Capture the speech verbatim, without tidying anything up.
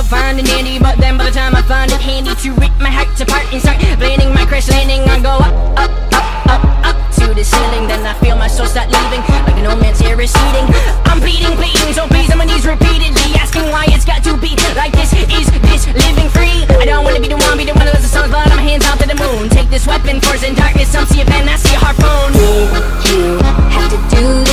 myself fine and dandy, but then by the time I find it handy to rip my heart apart and start planning my crash landing, I go up, up, up, up, up to the ceiling. Then I feel my soul start leaving, like an old man's hair receding. I'm bleeding, bleeding, so please on my knees repeatedly, asking why it's got to be like this. Is this living free? I don't wanna be the one, be the one that loves the songs, but I'm hands out to the moon. Take this weapon, force in darkness, some see a pen, I see a harpoon. Did you have to do